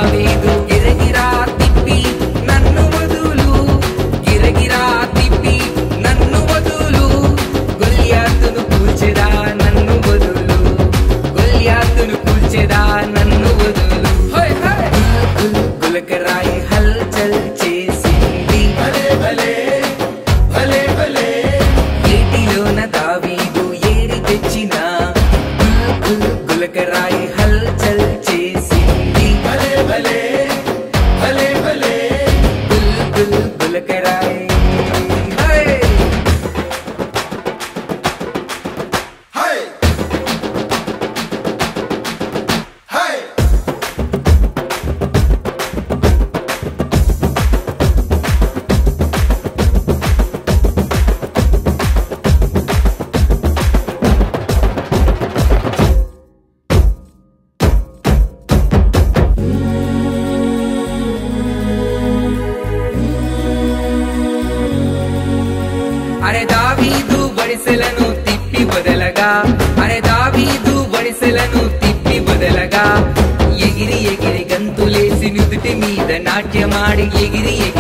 దావీదు గిరగిరా తిప్పి నన్ను వదులు, గిరగిరా తిప్పి నన్ను వదులు, గొల్యాతును కూల్చెదా నన్ను వదులు, గొల్యాతును కూల్చెదా నన్ను వదులు. గుల్ గులకరాయి హల్చల్ చేసింది, భలే భలే భలే భలే, ఏటిలోన దావీదు ఏరి తెచ్చిన గుల్ గులకరాయి హల్చల్ చేసింది, భలే భలే భలే భలే, గుల్ గులకరాయి. అరే దావీదు వడిసెలను తిప్పి వదలగా, అరే దావీదు వడిసెలను తిప్పి వదలగా, ఎగిరి ఎగిరి గంతులేసి నుదుటి మీద నాట్యమాడి, ఎగిరి